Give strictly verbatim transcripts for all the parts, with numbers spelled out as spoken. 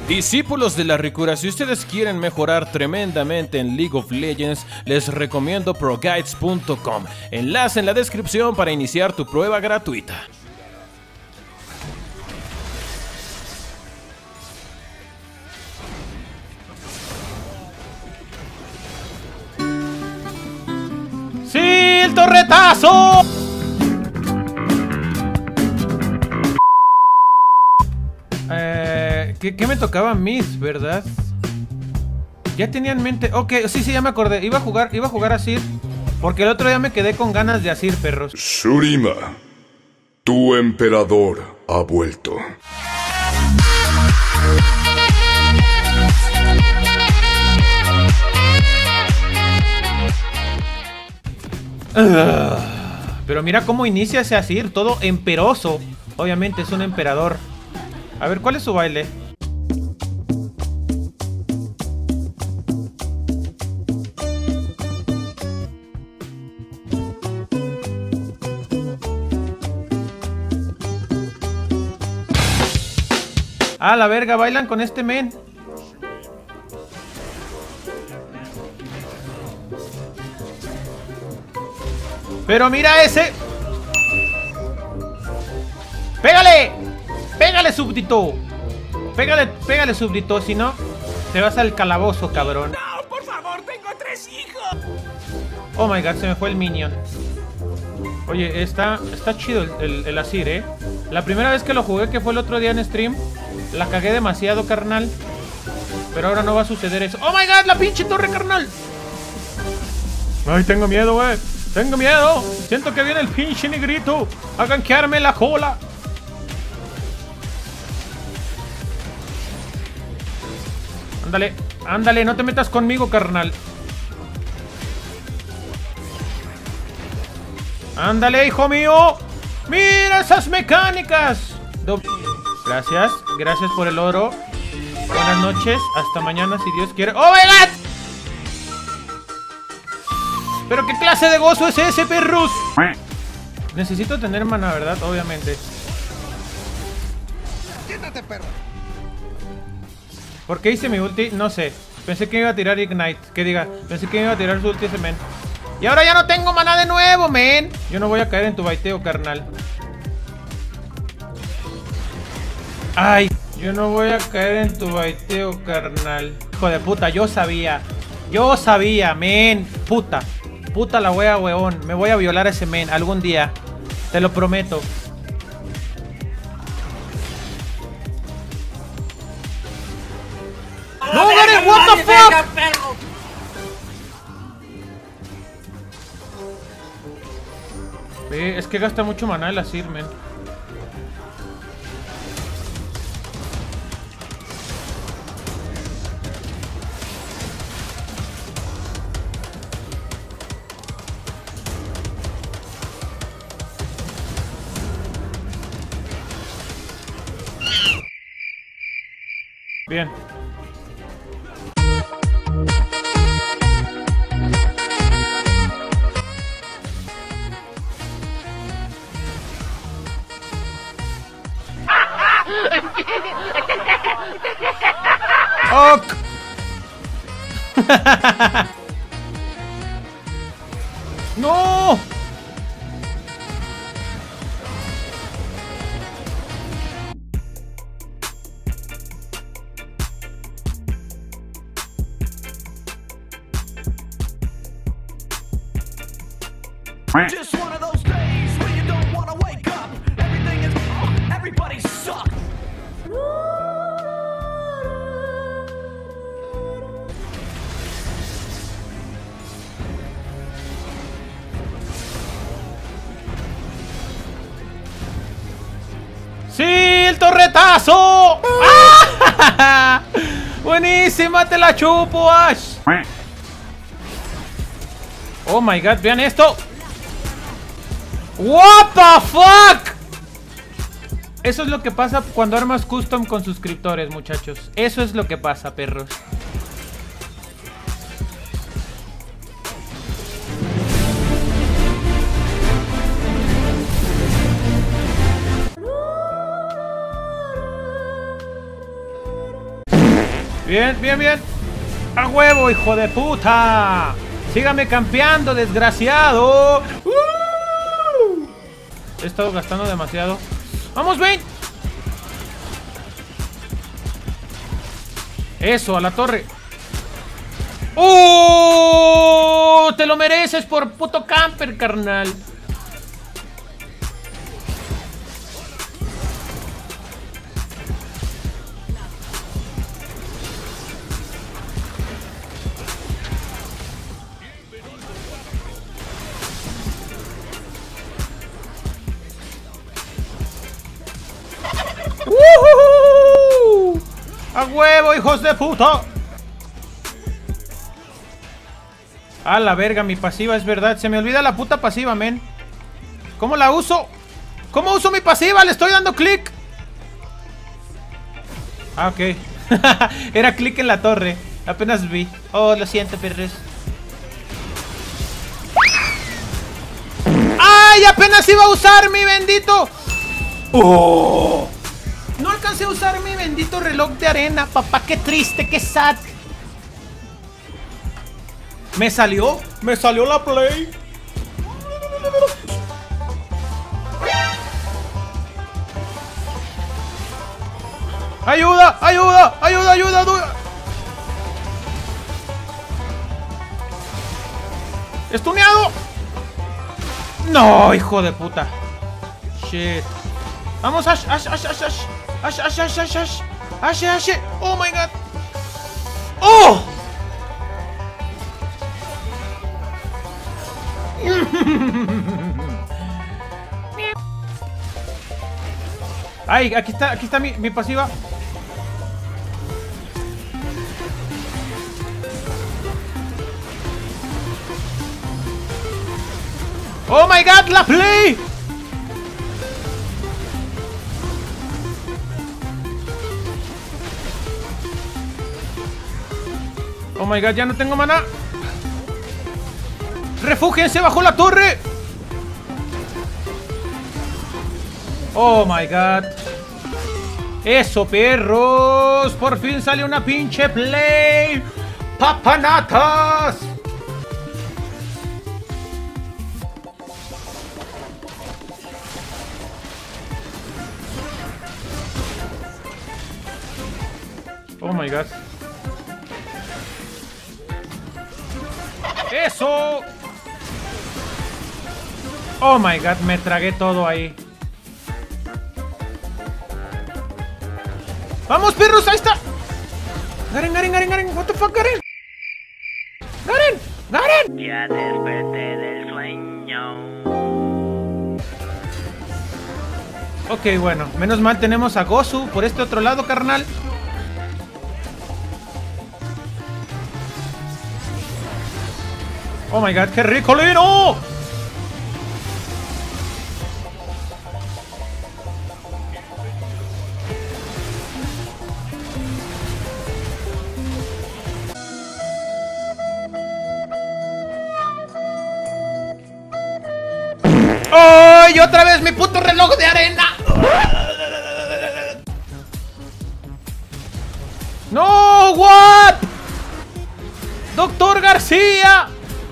Discípulos de la Ricura, si ustedes quieren mejorar tremendamente en League of Legends, les recomiendo pro guides punto com. Enlace en la descripción para iniciar tu prueba gratuita. ¡Sí, el torretazo! Eh, ¿qué, ¿Qué me tocaba? Miss, ¿verdad? Ya tenía en mente... Ok, sí, sí, ya me acordé. Iba a jugar, iba a jugar a Sir, porque el otro día me quedé con ganas de Asir, perros. Shurima, tu emperador ha vuelto. Uh, pero mira cómo inicia ese Asir, todo emperoso. Obviamente es un emperador. A ver, ¿cuál es su baile? Ah, la verga, bailan con este men. Pero mira ese. ¡Pégale! ¡Pégale, súbdito! Pégale, pégale, súbdito, si no, te vas al calabozo, cabrón. ¡No, por favor! ¡Tengo tres hijos! Oh my god, se me fue el minion. Oye, está, está chido el, el, el Asir, ¿eh? La primera vez que lo jugué, que fue el otro día en stream, la cagué demasiado, carnal. Pero ahora no va a suceder eso. ¡Oh my god, la pinche torre, carnal! Ay, tengo miedo, güey. Tengo miedo. Siento que viene el pinche negrito a gankearme la cola. Ándale, ándale, no te metas conmigo, carnal. Ándale, hijo mío. Mira esas mecánicas. Do gracias, gracias por el oro. Buenas noches, hasta mañana si Dios quiere. ¡Oh my god! ¿Pero qué clase de gozo es ese, perros? Necesito tener mana, ¿verdad? Obviamente. ¡Siéntate, perro! ¿Por qué hice mi ulti? No sé. Pensé que me iba a tirar Ignite. Que diga, pensé que me iba a tirar su ulti ese men. Y ahora ya no tengo maná de nuevo, men. Yo no voy a caer en tu baiteo, carnal. Ay, yo no voy a caer en tu baiteo, carnal. Hijo de puta, yo sabía. Yo sabía, men. Puta. Puta la wea, weón. Me voy a violar a ese men algún día. Te lo prometo. ¡No, Garen! ¡What the fuck! Ve, es que gasta mucho maná el Asir, men. Bien. Ok. No. Just one of those days where you don't want to wake up. Everything is... Everybody sucks. ¡Sí! ¡El torretazo! ¡Ah! ¡Buenísima! ¡Te la chupo, Ash! Oh my god, vean esto. What the fuck. Eso es lo que pasa cuando armas custom con suscriptores, muchachos. Eso es lo que pasa, perros. Bien, bien, bien. ¡A huevo, hijo de puta! ¡Sígame campeando, desgraciado! ¡Uh! He estado gastando demasiado. ¡Vamos, Vayne! Eso, a la torre. ¡Oh! Te lo mereces por puto camper, carnal. ¡Uh! ¡A huevo, hijos de puta! A la verga, mi pasiva, es verdad. Se me olvida la puta pasiva, men. ¿Cómo la uso? ¿Cómo uso mi pasiva? Le estoy dando clic. Ah, ok. Era clic en la torre. Apenas vi. Oh, lo siento, perres. ¡Ay! Apenas iba a usar mi bendito. ¡Oh! No alcancé a usar mi bendito reloj de arena, papá. Qué triste, qué sad. Me salió, me salió la play. Ayuda, ayuda, ayuda, ayuda, ayuda. Estuneado. No, hijo de puta. Shit. Vamos, Ash, Ash, Ash, Ash, Ash. Ash, Ash, Ash, Ash, Ash. Ash, Ash. Oh my god. Oh. Ay, aquí está, aquí está mi, mi pasiva. Oh my god, la play. Oh my god, ya no tengo maná. ¡Refúgiense bajo la torre! Oh my god. Eso, perros. Por fin sale una pinche play. ¡Papanatas! Oh my god. ¡Eso! Oh my god, me tragué todo ahí. ¡Vamos, perros! ¡Ahí está! ¡Garen, Garen, Garen, Garen! ¿What the fuck, Garen? ¡Garen! ¡Garen! Ya desperté del sueño. Ok, bueno. Menos mal tenemos a Gozu por este otro lado, carnal. Oh my god, qué rico lino. ¡Oh! Y otra vez mi puto reloj de arena. ¡No! ¿What? ¡Doctor García!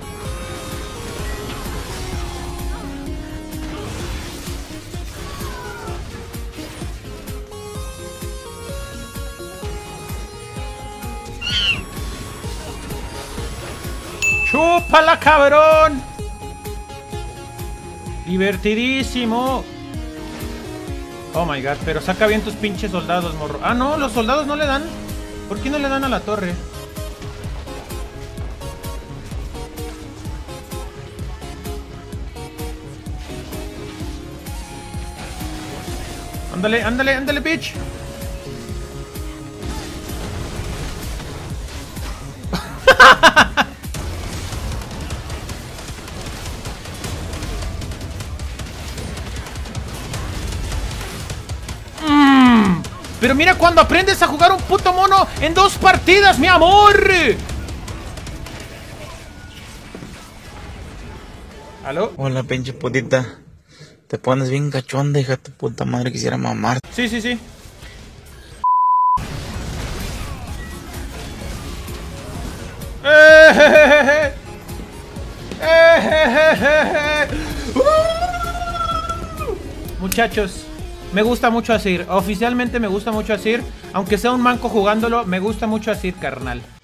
¡Chúpala, cabrón! Divertidísimo. Oh my god, pero saca bien tus pinches soldados, morro. Ah, no, los soldados no le dan. ¿Por qué no le dan a la torre? Ándale, ándale, ándale, bitch. mm, pero mira cuando aprendes a jugar un puto mono en dos partidas, mi amor. ¿Aló? Hola, pinche putita. Te pones bien cachonda, hija de tu puta madre, quisiera mamar. Sí, sí, sí. muchachos, me gusta mucho Azir. Oficialmente me gusta mucho Azir. Aunque sea un manco jugándolo, me gusta mucho Azir, carnal.